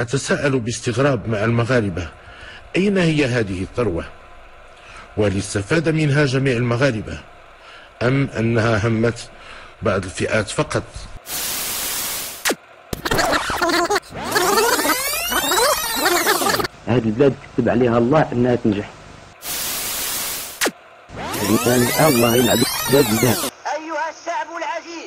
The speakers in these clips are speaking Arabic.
أتساءل باستغراب مع المغاربة، أين هي هذه الثروة؟ وهل استفاد منها جميع المغاربة أم أنها همت بعض الفئات فقط؟ هذه البلاد كتب عليها الله أنها تنجح. الله يلعب بلاد الذهب. أيها الشعب العزيز،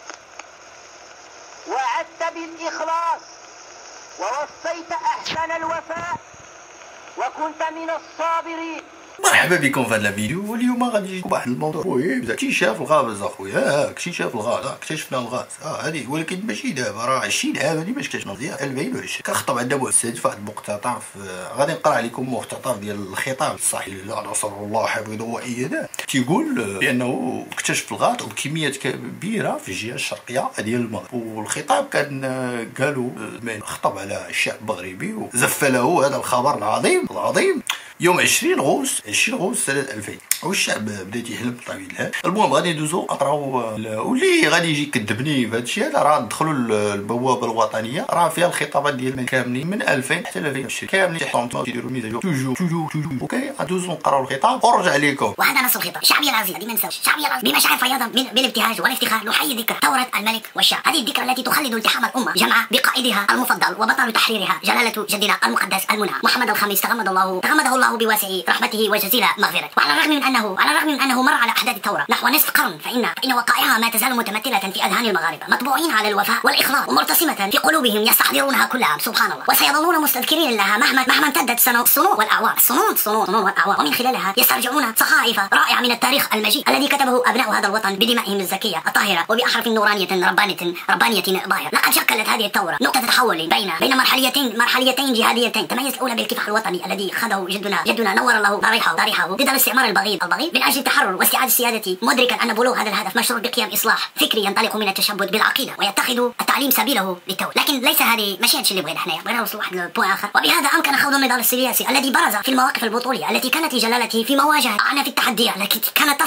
وعدت بالإخلاص ووفيت أحسن الوفاء وكنت من الصابرين. مرحبا بكم في هذا الفيديو. واليوم غادي نجيكم بواحد الموضوع مهم، اكتشاف الغاز اخويا. اكتشاف الغاز، اكتشفنا الغاز هذه، ولكن ماشي دابا، راه 20 عام هذه ما اكتشفنا مزيان. 2020 كنخطب عند مؤسسات في واحد المقتطف، غادي نقرا عليكم مقتطف ديال الخطاب الصحيح لا نصر الله حفظه وايده، تيقول بانه اكتشف الغاز وبكميات كبيره في الجهه الشرقيه ديال المغرب. والخطاب كان قالوا خطب على الشعب المغربي وزف له هذا الخبر العظيم يوم 20 غوس سنة 2000. والشعب بدا تيحلم بطبيعة الحال. المهم غادي ندوزو اطراو، واللي غادي يجي يكذبني في هذا الشيء هذا راه ندخلوا البوابه الوطنيه، راه فيها الخطابات ديالنا كاملين من 2000 حتى 2020 كاملين تحطهم تيديروا ميزه توجو. اوكي غندوزو نقراو الخطاب ونرجع لكم. وهذا نص الخطاب. شعبي العزيز، غادي ما ننساوش شعبي العزيز بمشاعر فياضه بالابتهاج والافتخار نحيي ذكرى ثوره الملك والشعب. هذه الذكرى التي تخلد التحام الامه جمع بقائدها المفضل وبطل تحريرها جلاله جدنا المقدس المنعم محمد الخامس تغمده الله بواسع رحمته وجزيل مغفرته. وعلى الرغم من انه مر على احداث الثوره نحو نصف قرن، فان وقائعها ما تزال متمثله في اذهان المغاربه، مطبوعين على الوفاء والاخلاص ومرتسمه في قلوبهم يستحضرونها كل عام. سبحان الله. وسيظلون مستذكرين لها مهما امتدت السنون والاعوام. السنون والاعوام، ومن خلالها يسترجعون صحائف رائعه من التاريخ المجيد الذي كتبه ابناء هذا الوطن بدمائهم الزكيه الطاهره وباحرف نورانيه ربانيه ظاهره. لقد شكلت هذه الثوره نقطه تحول بين مرحليتين جهاديتين. تميزت الاولى بالكفاح الوطني الذي خاضه جدنا نور الله ضريحه ضد الاستعمار البغيض من اجل التحرر واستعاده السياده، مدركا ان بلوغ هذا الهدف مشروط بقيام اصلاح فكري ينطلق من التشبث بالعقيده ويتخذ التعليم سبيله للتو. لكن ليس هذه ماشي هادشي اللي بغينا حنايا، بغينا نوصلوا لواحد البوين اخر. وبهذا امكن خوض النضال السياسي الذي برز في المواقف البطوليه التي كانت لجلالته في مواجهه اعنف التحديات التي كانت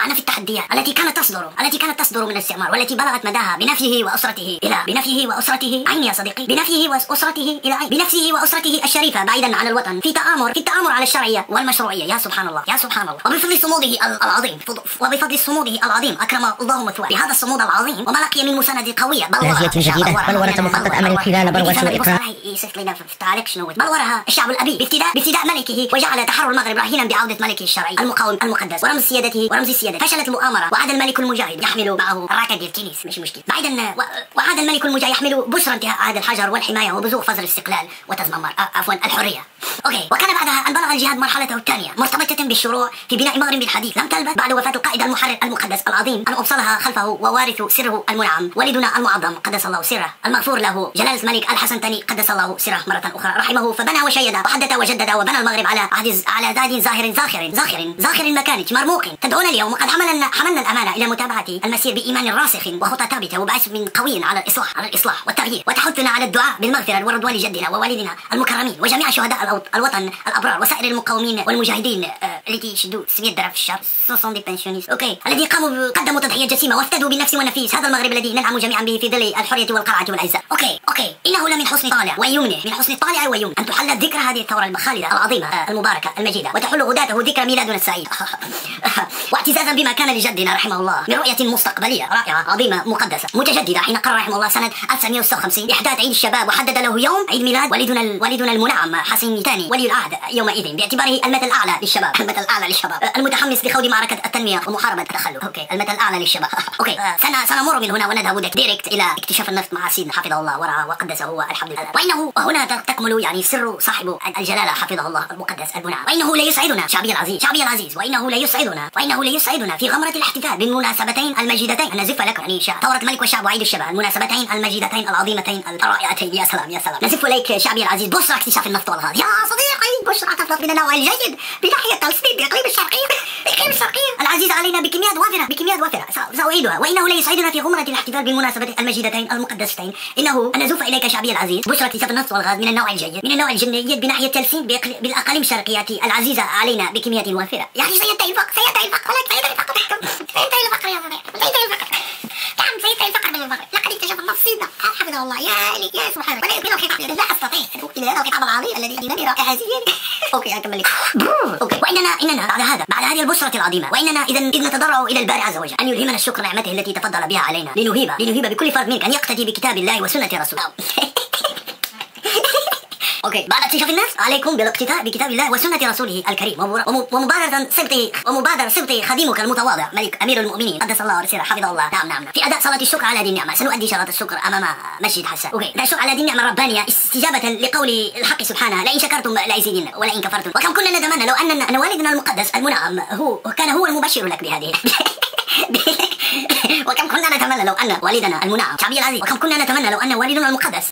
تصدر من الاستعمار، والتي بلغت مداها بنفيه واسرته عين يا صديقي، بنفيه واسرته الشريفه بعيدا عن الوطن، في تآمر على الشرعيه والمشروعيه. يا سبحان الله. وبفضل صموده العظيم اكرم الله مثواه بهذا الصمود العظيم، وما لقي من مساند قويه بلورها مخطط امر خلال بلوى واقرار يصف لنا في التعليق شنو بلورها الشعب الابي بابتداء ملكه، وجعل تحرر المغرب راهنا بعوده ملكه الشرعي المقاوم المقدس ورمز سيادته. فشلت المؤامره، وعاد الملك المجاهد يحمل معه الراكب ديال التنس، ماشي مشكل. وعاد الملك المجاهد يحمل بشرى انتهاء عهد الحجر والحمايه وبزوغ فصل الاستقلال وتزمم الحريه. اوكي. وكان بعدها ان بلغ الجهاد مرحلته الثانيه مرتبطه بالشروع في بناء مغرب حديث. لم تلبث بعد وفاه القائد المحرر المقدس العظيم ان ابصلها خلفه ووارث سره المنعم ولدنا المعظم قدس الله سره المغفور له جلاله الملك الحسن الثاني قدس الله سره مره اخرى رحمه، فبنى وشيد وحدث وجدد وبنى المغرب على زاد زاخر المكان مرموق. تدعونا اليوم وقد حملنا الامانه الى متابعه المسير بايمان راسخ وخطى ثابته وبعزم قوي على الاصلاح والتغيير، وتحثنا على الدعاء بالمغفره والرضوان لجدنا ووالدنا المكرمين وجميع شهداء الوطن الابرار وسائر المقاومين والمجاهدين التي شدوا سمية الدرع في الشعب دي بنسيونيست. اوكي. الذي قدموا تضحيه جسيمه وافتدوا بالنفس والنفيس هذا المغرب الذي ننعم جميعا به في ظل الحريه والقرعه والعزه. اوكي. انه لمن حسن طالع ويمنه ان تحل ذكرى هذه الثوره الخالده العظيمه المباركه المجيده، وتحل غداته ذكرى ميلادنا السعيد واعتزازا بما كان لجدنا رحمه الله من رؤيه مستقبليه رائعه عظيمه مقدسه متجدده، حين قرر رحمه الله سنه 1956 احداث عيد الشباب، وحدد له يوم عيد ميلاد ولدنا المنعم حسين الثاني ولي العهد يومئذ باعتباره المثل الاعلى للشباب المتحمس لخوض معركه التنميه ومحاربه التخلف. اوكي. المثل الاعلى للشباب. اوكي. سنمر من هنا ونذهب ديريكت الى اكتشاف النفط مع سيدنا حفظه الله ورعاه وقدسه والحمد لله. وهنا تكمل يعني سر صاحب الجلاله حفظه الله المقدس المنعم. وانه لا يسعدنا شعبي العزيز وانه لا يسعدنا في غمره الاحتفال بالمناسبتين المجيدتين ان نزف لك يعني ثوره الملك والشعب وعيد الشباب، المناسبتين المجيدتين العظيمتين الرائعتين. يا سلام نزف اليك شعبي العزيز بشرى اكتشاف النفط والغاز. يا صديقي بشرى تفلت من النوع الجيد بناحيه تلصيد باقليم الشرقيه العزيز علينا بكميات وافره سأعيدها. وانه لا يسعدنا في غمره الاحتفال بالمناسبتين المجيدتين المقدستين ان نزف اليك شعبي العزيز بشرى اكتشاف النفط والغاز من النوع الجيد بناحيه تلصيد بالاقاليم الشرقيه العزيزه علينا بكميات وافره. يا اخي سينتهي الفقر يا صديقي، سينتهي الفقر بالفقر. نعم سينتهي الفقر لقد اكتشفنا نصيبنا حفظه الله يا سبحان الله لا استطيع الى هذا الخطاب العظيم الذي يجيبني رائحه اوكي اكمل لك. اوكي واننا بعد هذه البشرة العظيمة واننا اذ نتضرع الى الباري عز وجل ان يلهمنا الشكر نعمته التي تفضل بها علينا لنهيب بكل فرد منك ان يقتدي بكتاب الله وسنة رسوله. اوكي بعد اكتشاف الناس عليكم بالاقتداء بكتاب الله وسنة رسوله الكريم ومبادرة صبت خديمك المتواضع ملك امير المؤمنين قدس الله سره حفظه الله نعم في اداء صلاة الشكر على هذه النعمة. سنؤدي شرط الشكر امام مسجد حسان. اوكي الشكر على هذه النعمة الربانية استجابة لقول الحق سبحانه لئن شكرتم لأزيدن ولئن كفرتم. وكم كنا نتمنى لو ان والدنا المقدس المنعم كان هو المبشر لك بهذه وكم كنا نتمنى لو ان والدنا المنعم شعبي العزيز وكم كنا نتمنى لو ان والدنا المقدس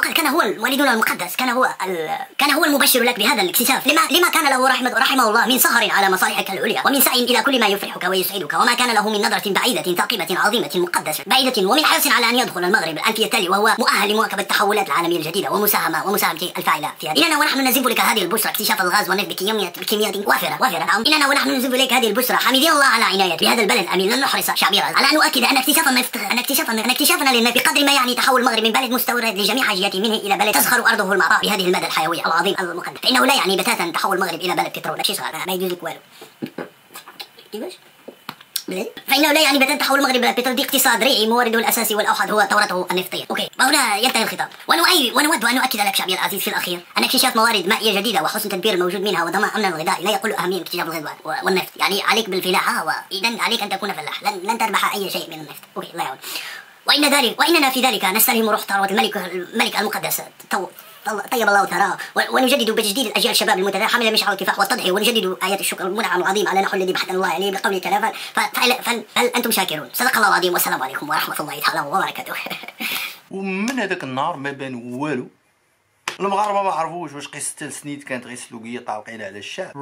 كان هو المبشر لك بهذا الاكتشاف. لما كان له رحمه الله من سهر على مصالحك العليا ومن سعي الى كل ما يفرحك ويسعدك وما كان له من نظرة بعيدة ثاقبة عظيمة مقدسة بعيدة ومن حرص على ان يدخل المغرب الألفية التالي وهو مؤهل لمواكبة التحولات العالمية الجديدة ومساهمته الفاعلة فيها. اننا ونحن نزف لك هذه البشرى اكتشاف الغاز والنفط بكميات وافرة. نعم اننا ونحن نزف اليك هذه البشرى حامدين الله على عنايته بهذا البلد الامين. لن نحرص شعبي العزيز على ان نؤكد ان اكتشافنا للنفط بقدر ما يعني تحول المغرب من بلد مستورد لجميع حاجياته منه الى بلد تزخر ارضه المعطاء بهذه المدى الحيوي العظيم المقدس. فانه لا يعني بتاتا تحول المغرب الى بلد بترول. لا شيء صغير ما يجوز لك والو. كيفاش؟ فإنه لا يعني بتاتا تحول المغرب إلى بترول. دي اقتصاد ريعي مورده الأساسي والأوحد هو ثورته النفطية. أوكي وهنا ينتهي الخطاب. ونود أن نؤكد لك شعبي العزيز في الأخير أن اكتشاف موارد مائية جديدة وحسن تدبير الموجود منها وضمان أمن الغذائي لا يقل أهمية اكتشاف الغذاء والنفط. يعني عليك بالفلاحة وإذا عليك أن تكون فلاح لن تربح أي شيء من النفط. أوكي الله يعون. وإننا في ذلك نستلهم روح ثروة الملك المقدس طيب الله ثراه ونجدد بتجديد الاجيال الشباب المتداخل حامل المشعر والكفاح والتضحية ونجدد ايات الشكر المنعم العظيم على نحو الذي بحثنا الله عليه بقوله تعالى فهل انتم شاكرون. صدق الله العظيم والسلام عليكم ورحمه الله تعالى وبركاته. ومن هذاك النهار ما بان والو. المغاربه ما عرفوش واش قصه السنيد كانت غير سلوكيه طالقين على الشعب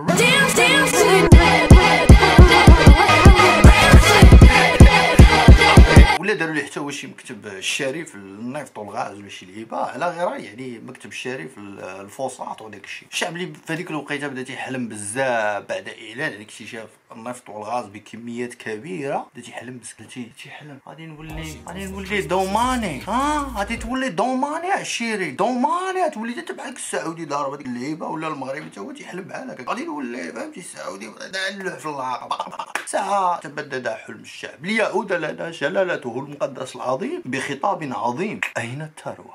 ولا داروا لي حتى واش مكتب الشريف النفط والغاز ولا شي لعيبه على غير يعني مكتب الشريف الفوسفات وداك الشيء. الشعب اللي في هذيك الوقيته بدا تيحلم بزاف بعد اعلان على اكتشاف النفط والغاز بكميات كبيره. بدا تيحلم تيحلم غادي نولي دوماني. غادي تولي دوماني عشيري دوماني تولي انت بحالك السعودي ضارب هذيك اللعيبه ولا المغربي حتى هو تيحلم بحال هكا. غادي نولي فهمتي السعودي نلوح في العقبه. ساعه تبدد حلم الشعب ليعود لنا جلالته المقدس العظيم بخطاب عظيم. أين الثروة؟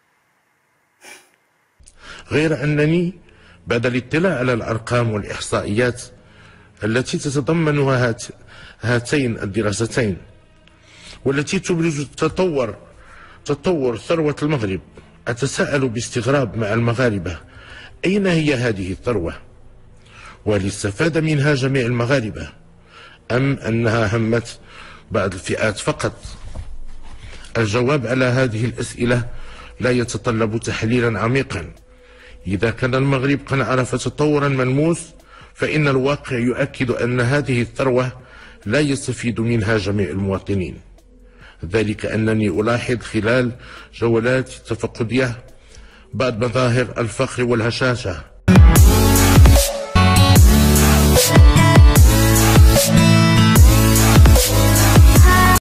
غير أنني بعد الاطلاع على الأرقام والإحصائيات التي تتضمنها هاتين الدراستين والتي تبرز تطور ثروة المغرب أتساءل باستغراب مع المغاربة أين هي هذه الثروة؟ وهل استفاد منها جميع المغاربة أم أنها همت بعض الفئات فقط؟ الجواب على هذه الأسئلة لا يتطلب تحليلا عميقا. إذا كان المغرب قد عرف تطورا ملموس فإن الواقع يؤكد أن هذه الثروة لا يستفيد منها جميع المواطنين. ذلك أنني ألاحظ خلال جولات تفقدية بعض مظاهر الفقر والهشاشة